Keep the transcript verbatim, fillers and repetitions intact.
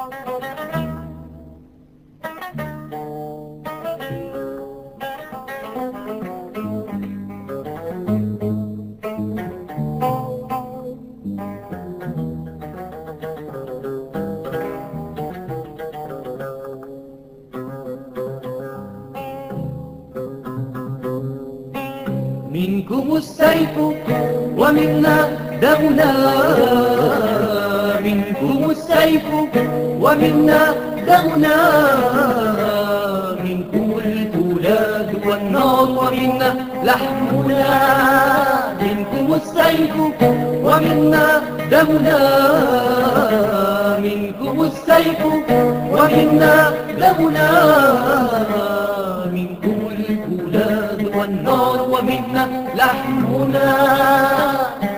منكم السيف ومنا دمنا، منكم السيف ومنا دمنا، منكم الفولاذ والنار ومنا لحمنا، منكم السيف ومنا دمنا، منكم السيف ومنا دمنا، منكم الفولاذ والنار ومنا لحمنا.